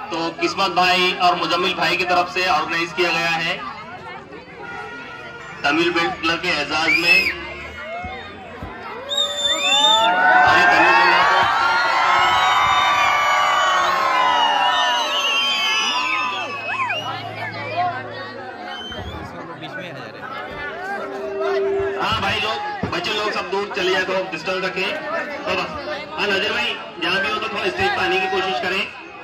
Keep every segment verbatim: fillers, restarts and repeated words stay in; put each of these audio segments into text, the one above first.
तो किस्मत भाई और मुजम्मिल भाई की तरफ से ऑर्गेनाइज किया गया है तमिल बेल्ट क्लब के एजाज में। हाँ भाई लोग, बच्चे लोग सब दूर चले जाए तो डिस्टेंस रखें तो बस। हाँ नजर भाई जहाँ भी हो तो थोड़ा स्टेज पर आने की कोशिश करें।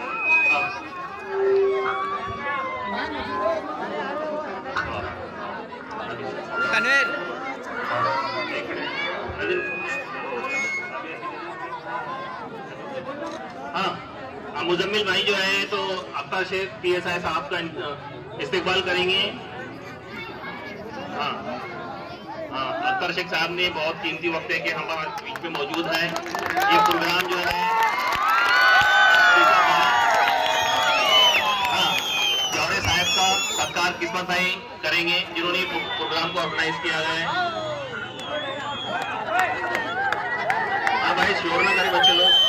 हाँ मुजम्मिल भाई जो है तो Akhtar Sheikh P S I साहब का इस्तेकबाल करेंगे। हाँ हाँ अख्तर शेख साहब ने बहुत कीमती वक्त है कि हमारे बीच में मौजूद है। ये प्रोग्राम जो है हाँ जौहरे साहब का सत्कार किस्मत भाई करेंगे जिन्होंने प्रोग्राम को ऑर्गेनाइज किया है। हाँ भाई शोर ना करें बच्चे लोग।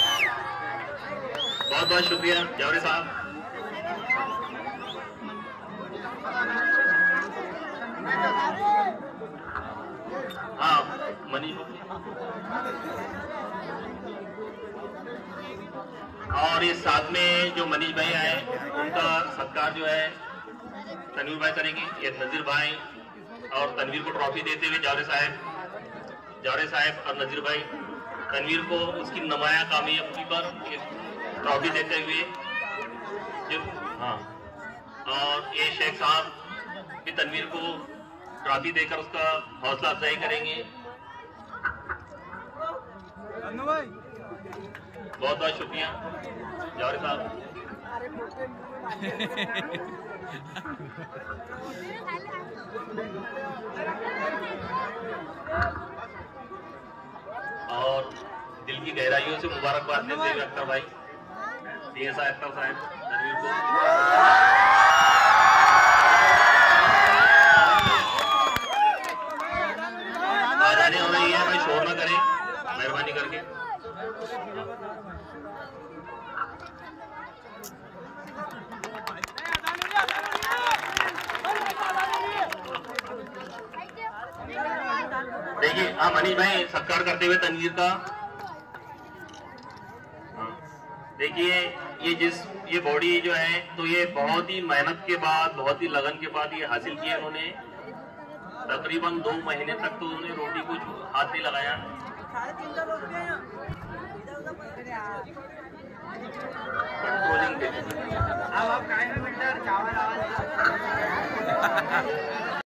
बहुत बहुत शुक्रिया जौहरे साहब। हाँ मनीष और इस साथ में जो मनीष भाई आए उनका सत्कार जो है तनवीर भाई करेंगे। ये नजीर भाई और तनवीर को ट्रॉफी देते हुए जौहरे साहब जौहरे साहब और नजीर भाई तनवीर को उसकी नुमाया कामयाबी पर ट्रॉफी देते हुए जो हाँ और ये शेख साहब भी तनवीर को ट्रॉफी देकर उसका हौसला अफजाई करेंगे। बहुत बहुत शुक्रिया जौहरे साहब। और दिल की गहराइयों से मुबारकबाद देते हुए अख्तर भाई डी एस आई अख्तर साहब तनवीर को आजादी हो रही है। भाई शोर ना करें मेहरबानी करके। देखिए हाँ मनीष भाई सत्कार करते हुए तनवीर का। देखिए ये जिस ये बॉडी जो है तो ये बहुत ही मेहनत के बाद बहुत ही लगन के बाद ये हासिल किया इन्होंने। तकरीबन दो महीने तक तो उन्होंने रोटी को हाथ नहीं लगाया। कंट्रोलिंग